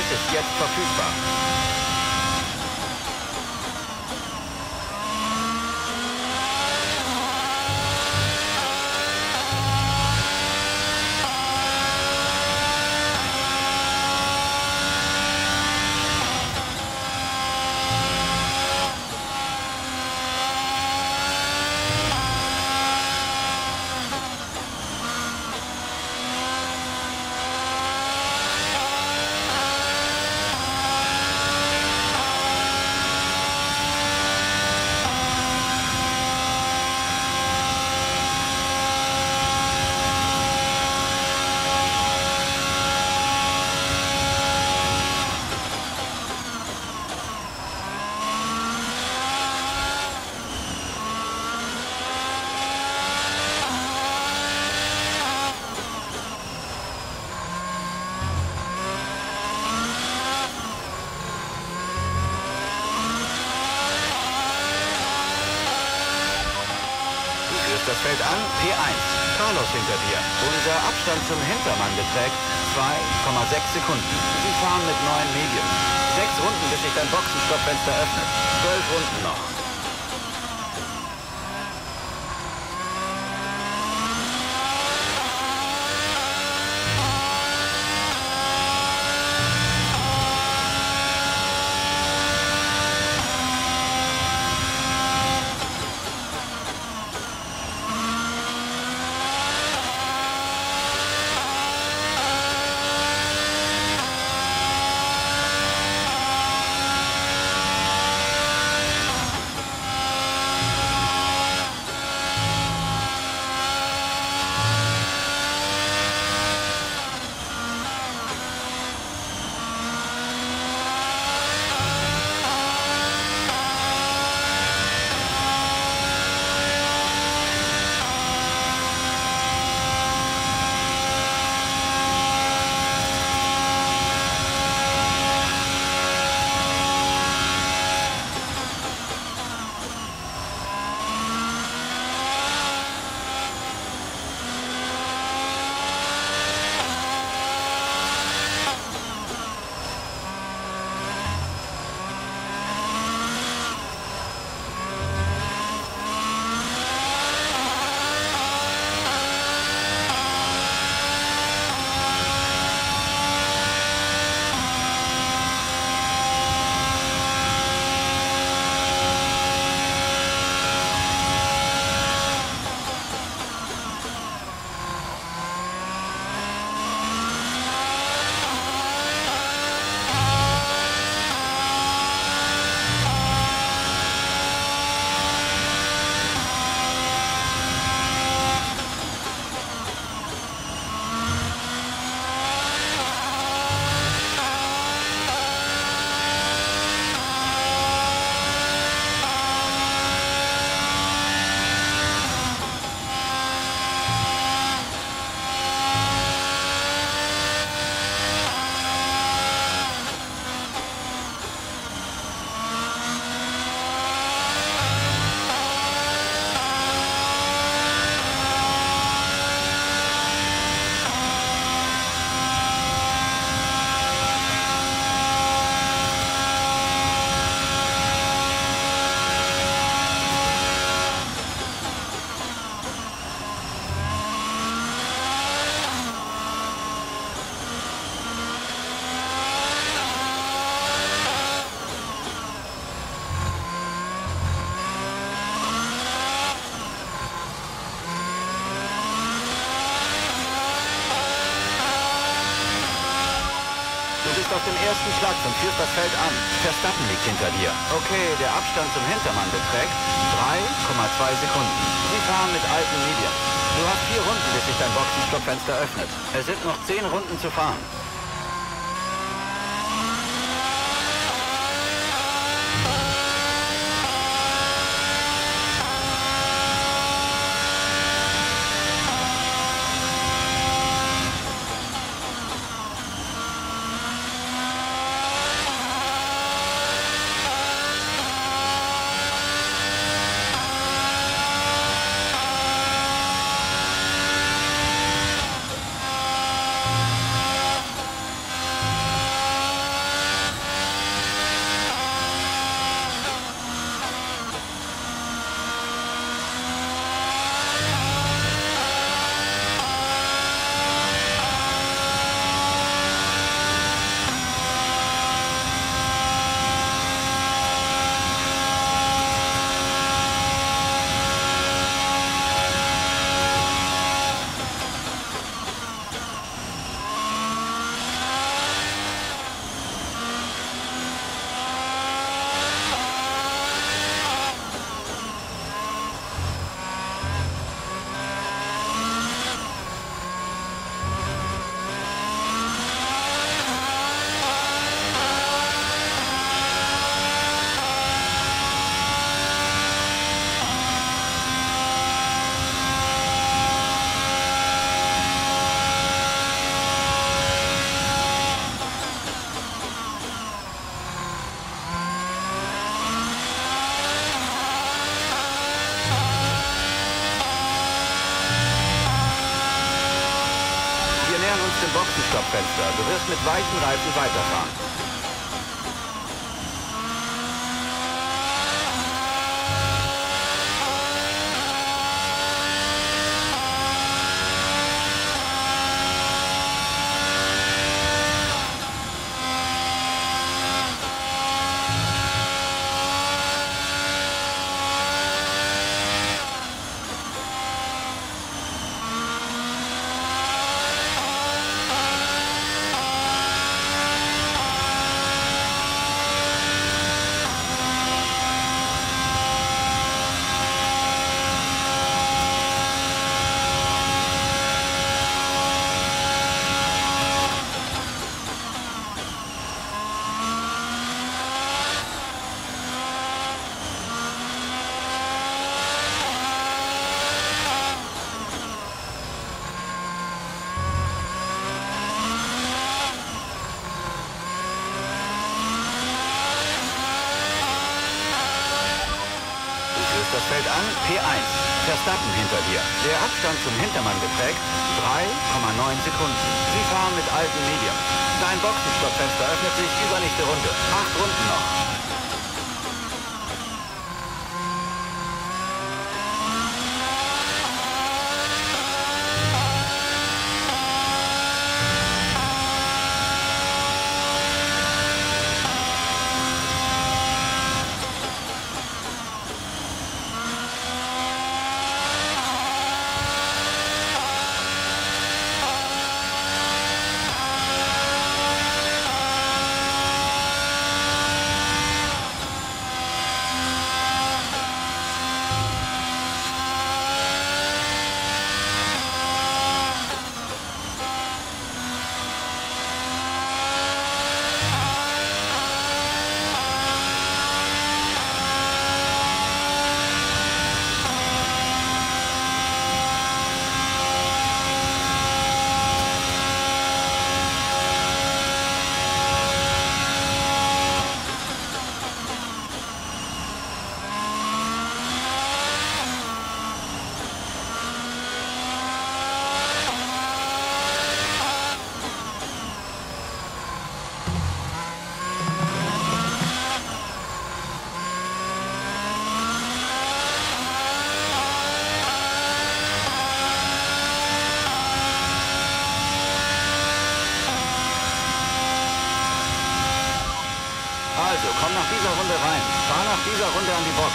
Es ist jetzt verfügbar. Das fällt an, P1. Carlos hinter dir. Unser Abstand zum Hintermann beträgt 2,6 Sekunden. Sie fahren mit 9 Medium. 6 Runden, bis sich dein Boxenstoppfenster öffnet. 12 Runden noch. Auf dem ersten Platz und führst das Feld an. Verstappen liegt hinter dir. Okay, der Abstand zum Hintermann beträgt 3,2 Sekunden. Sie fahren mit alten Medien. Du hast 4 Runden, bis sich dein Boxenstoppfenster öffnet. Es sind noch 10 Runden zu fahren. Boxenstoppfenster. Du wirst mit weichen Reifen weiterfahren. Das Feld an, P1. Verstappen hinter dir. Der Abstand zum Hintermann beträgt 3,9 Sekunden. Sie fahren mit alten Medien. Dein Boxenstoppfenster öffnet sich übernächste Runde. 8 Runden noch. Also, komm nach dieser Runde rein. Fahr nach dieser Runde an die Box.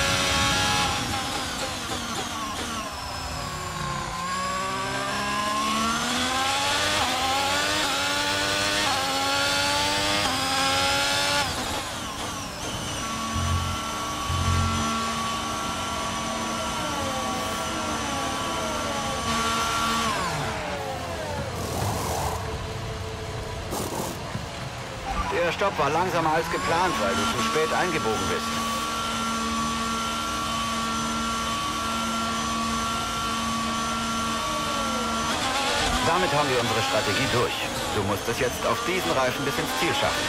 Der Stopp war langsamer als geplant, weil du zu spät eingebogen bist. Damit haben wir unsere Strategie durch. Du musst es jetzt auf diesen Reifen bis ins Ziel schaffen.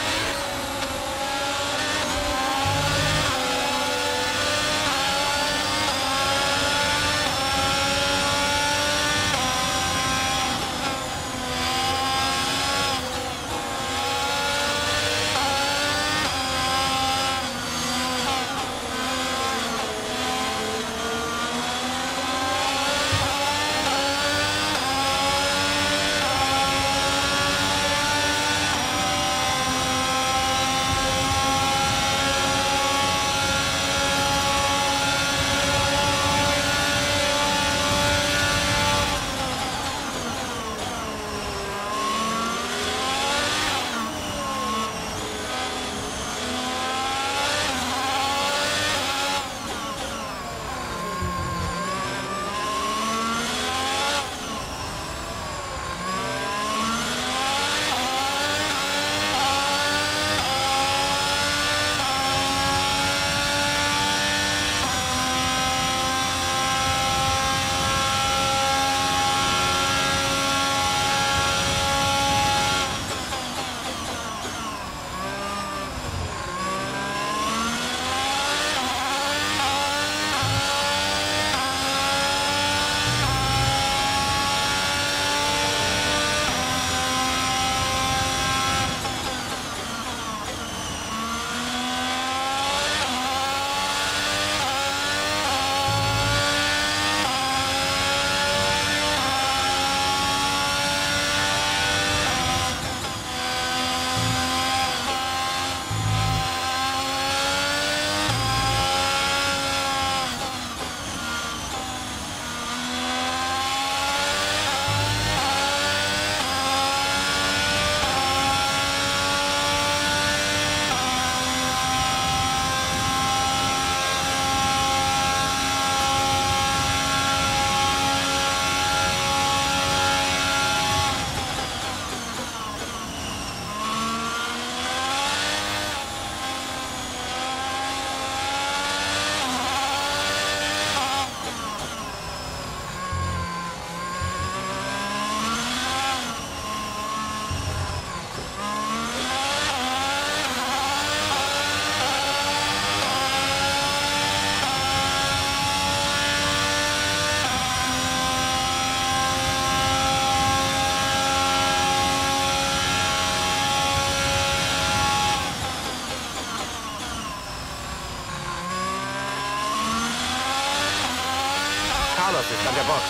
Carlos ist an der Box.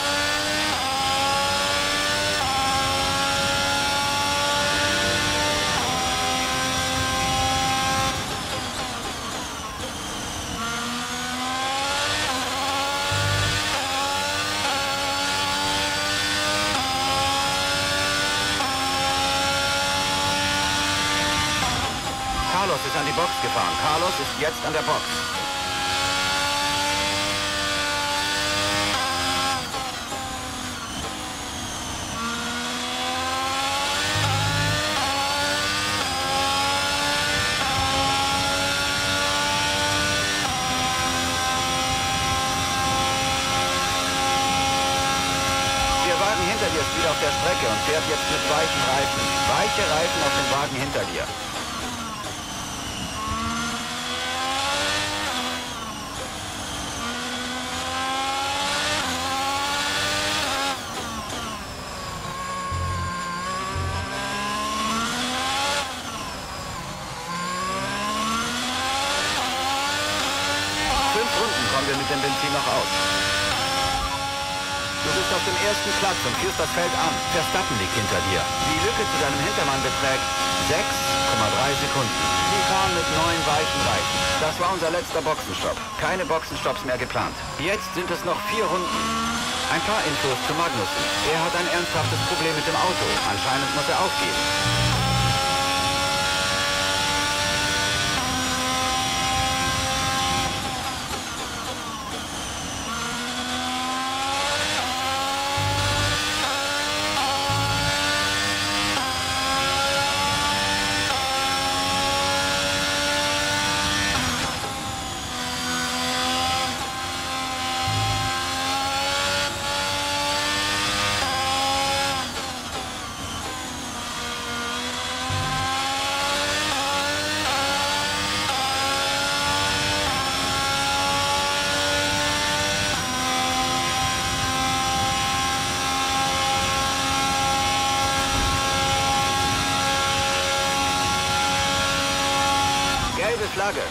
Carlos ist an die Box gefahren. Carlos ist jetzt an der Box. Der Wagen hinter dir ist wieder auf der Strecke und fährt jetzt mit weichen Reifen. Weiche Reifen auf dem Wagen hinter dir. Kommen wir mit dem Benzin noch aus. Du bist auf dem ersten Platz und führst das Feld an. Verstappen liegt hinter dir. Die Lücke zu deinem Hintermann beträgt 6,3 Sekunden. Sie fahren mit 9 weichen Reifen. Das war unser letzter Boxenstopp. Keine Boxenstopps mehr geplant. Jetzt sind es noch 4 Runden. Ein paar Infos zu Magnussen. Er hat ein ernsthaftes Problem mit dem Auto. Anscheinend muss er aufgeben. Gelbe Flagge.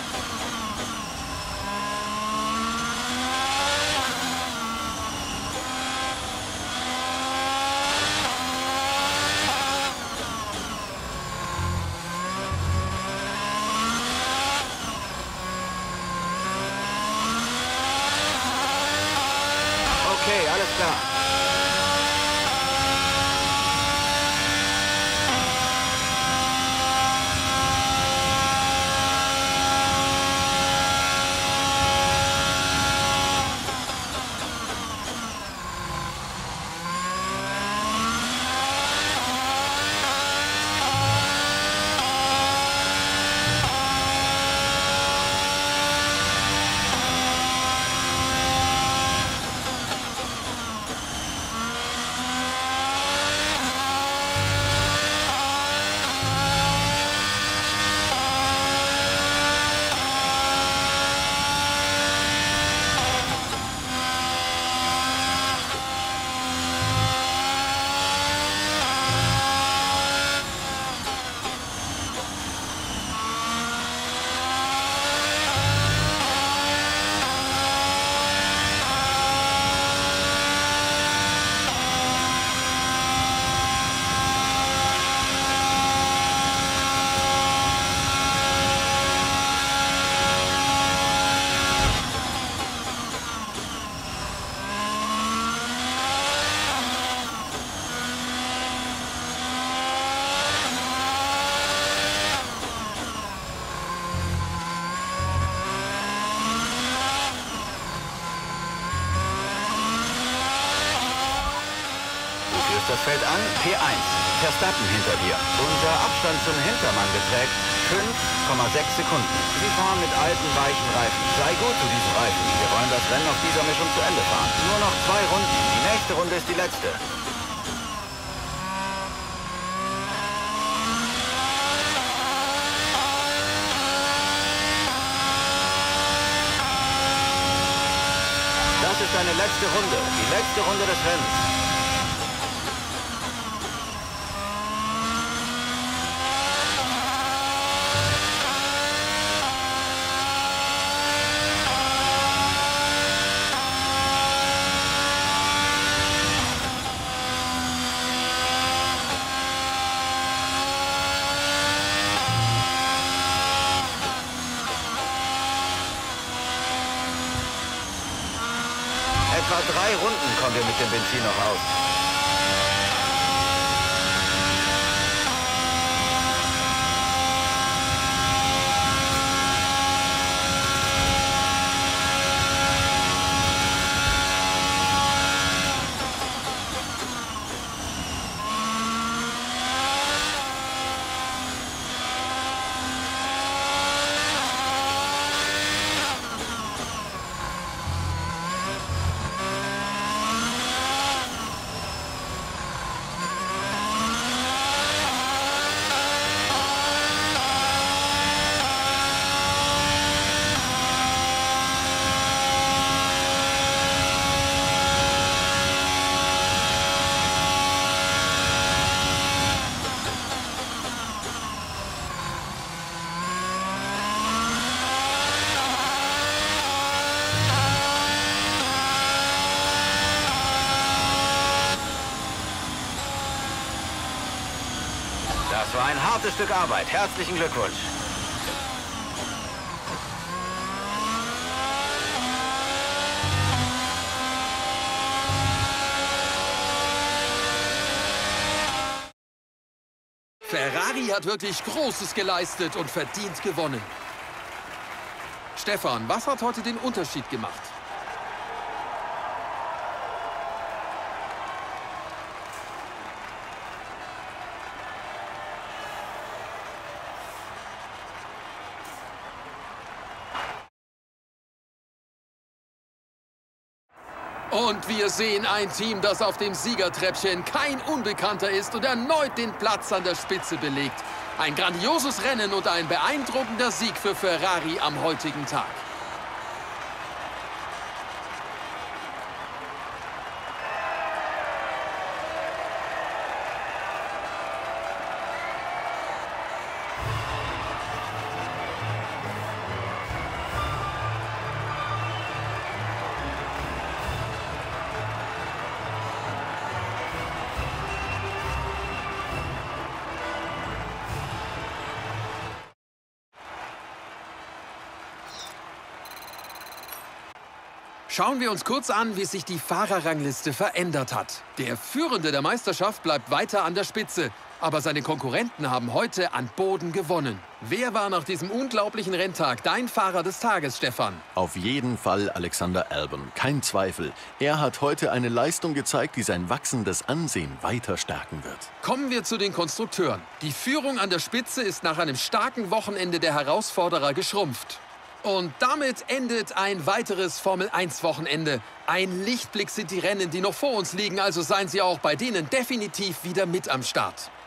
Okay, alles klar. Das Feld an, P1. Verstappen hinter dir. Unser Abstand zum Hintermann beträgt 5,6 Sekunden. Sie fahren mit alten, weichen Reifen. Sei gut zu diesen Reifen. Wir wollen das Rennen auf dieser Mischung zu Ende fahren. Nur noch 2 Runden. Die nächste Runde ist die letzte. Das ist eine letzte Runde. Die letzte Runde des Rennens. 3 Runden kommen wir mit dem Benzin noch aus. Das war ein hartes Stück Arbeit. Herzlichen Glückwunsch. Ferrari hat wirklich Großes geleistet und verdient gewonnen. Stefan, was hat heute den Unterschied gemacht? Und wir sehen ein Team, das auf dem Siegertreppchen kein Unbekannter ist und erneut den Platz an der Spitze belegt. Ein grandioses Rennen und ein beeindruckender Sieg für Ferrari am heutigen Tag. Schauen wir uns kurz an, wie sich die Fahrerrangliste verändert hat. Der Führende der Meisterschaft bleibt weiter an der Spitze, aber seine Konkurrenten haben heute an Boden gewonnen. Wer war nach diesem unglaublichen Renntag dein Fahrer des Tages, Stefan? Auf jeden Fall Alexander Albon, kein Zweifel. Er hat heute eine Leistung gezeigt, die sein wachsendes Ansehen weiter stärken wird. Kommen wir zu den Konstrukteuren. Die Führung an der Spitze ist nach einem starken Wochenende der Herausforderer geschrumpft. Und damit endet ein weiteres Formel-1-Wochenende. Ein Lichtblick sind die Rennen, die noch vor uns liegen, also seien Sie auch bei denen definitiv wieder mit am Start.